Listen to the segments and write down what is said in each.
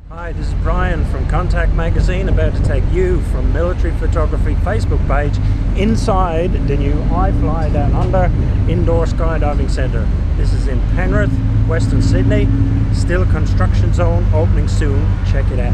Hi, this is Brian from Contact Magazine, about to take you from Military Photography Facebook page inside the new iFly Downunder Indoor Skydiving Centre. This is in Penrith, Western Sydney. Still construction zone, opening soon. Check it out.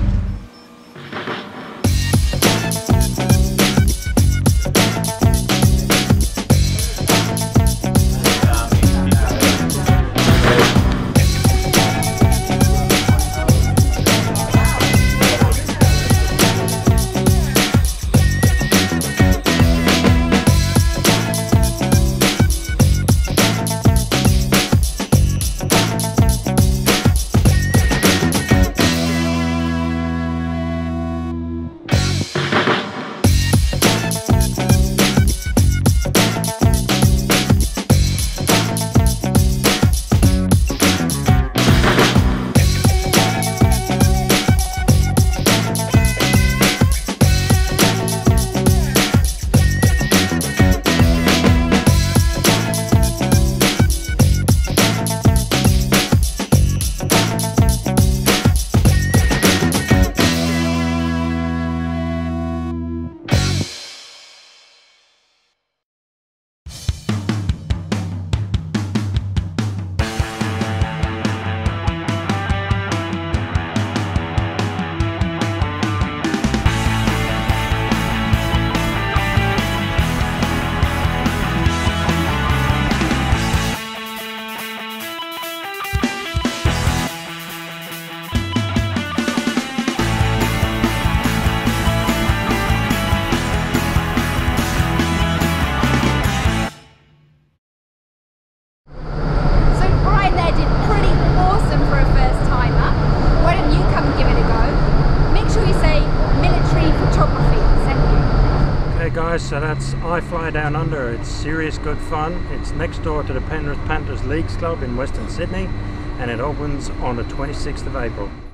Guys, so that's iFly Downunder. It's serious good fun. It's next door to the Penrith Panthers Leagues Club in Western Sydney, and it opens on the 26th of April.